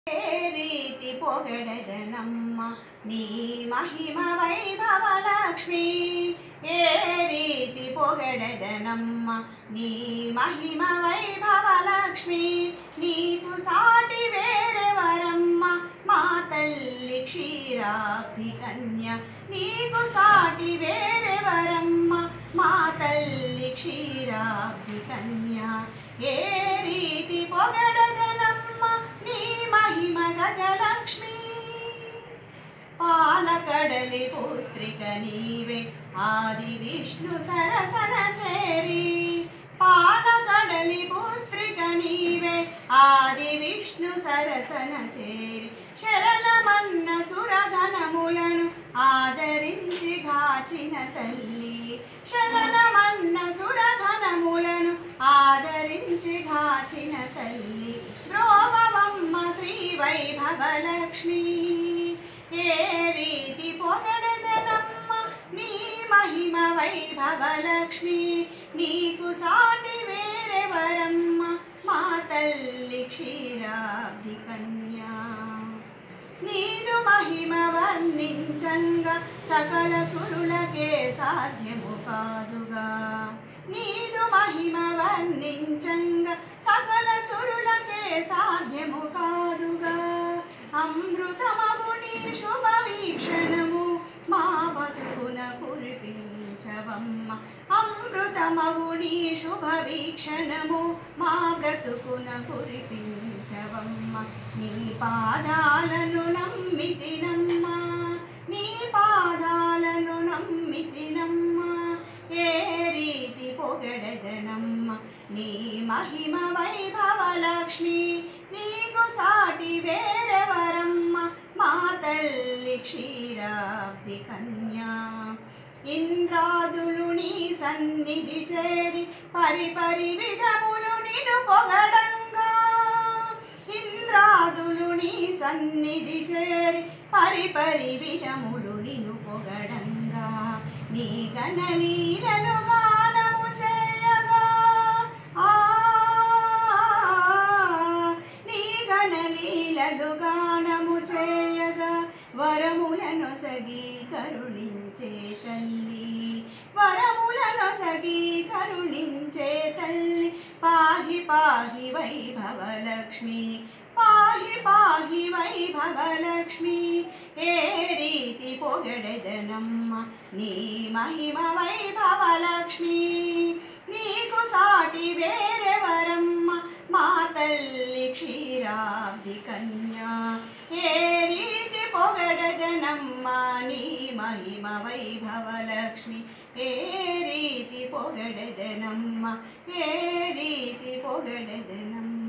रीति पोगडदनम्म नी महिम वैभव लक्ष्मी ए रीति पोगडदनम्म नी महिम वैभव लक्ष्मी नीकु साटी वेरेवरम्म मा तल्ली क्षीराब्धि कन्या नीकु साटी वेरेवरम्म मा तल्ली क्षीराब्धि कन्या ए रीति पोगडदनम्म नी महिम गजलक्ष्मी पालकडलि पुत्रिक नीवे आदि विष्णु सरसन चेरी पालकडलि पुत्रिक नीवे आदि विष्णु सरसन चेरी शरणमन्न सुरगणमुలను ఆదరించి గాచిన తల్లి శరణమన్న సురగణములను ఆదరించి గాచిన తల్లి ద్రోవవమ్మ శ్రీ వైభవ లక్ష్మి ఏ రీతి పొగడదనమ్మ నీ మహిమ వైభవ లక్ష్మి నీకు సాటి వేరెవరమ్మ మా తల్లి క్షీరాబ్ధి కన్యా నీదు మహిమ వర్ణించంగా సకల సురులకే సాధ్యము కాదుగా నీదు మహిమ వర్ణించంగా సకల సురులకే సాధ్యము కాదుగా అమృతమగుని శుభ వీక్షణము మా బతుకున కురిపించవమ్మ అమృతమగుని శుభ వీక్షణము మా బ్రతుకున కురిపించవమ్మ నీ పాదాలను నమ్మితినమ్మ నీ పాదాలను నమ్మితినమ్మ ఏ రీతి పొగడదనమ్మ నీ మహిమ వైభవ లక్ష్మి నీకు సాటి వేరెవరమ్మ మా తల్లి క్షీరాబ్ధి కన్యా ఇంద్రాదులు నీ సన్నిధి చేరి పరిపరి విధములు నిన్ను పొగడంగా ఇంద్రాదులు నీ సన్నిధి చేరి పరిపరి విధములు నిన్ను పొగడంగా నీ గణలీలలు గానము చేయగా నీ గణలీలలు గానము చేయగా వరములను సగి కరుణించే తల్లి వరములను సగి కరుణించే తల్లి పాహి పాహి వైభవ లక్ష్మి పాహి పాహి వైభవ లక్ష్మి ఏ రీతి పొగడదనమ్మ నీ మహిమ వైభవ లక్ష్మి నీకు సాటి వేరెవరమ్మ మా తల్లి క్షీరాబ్ధి కన్యా ఏ రీతి పొగడదనమ్మ నీ మహిమ వైభవ లక్ష్మి ఏ రీతి పొగడదనమ్మ ఏ రీతి పొగడదనమ్మ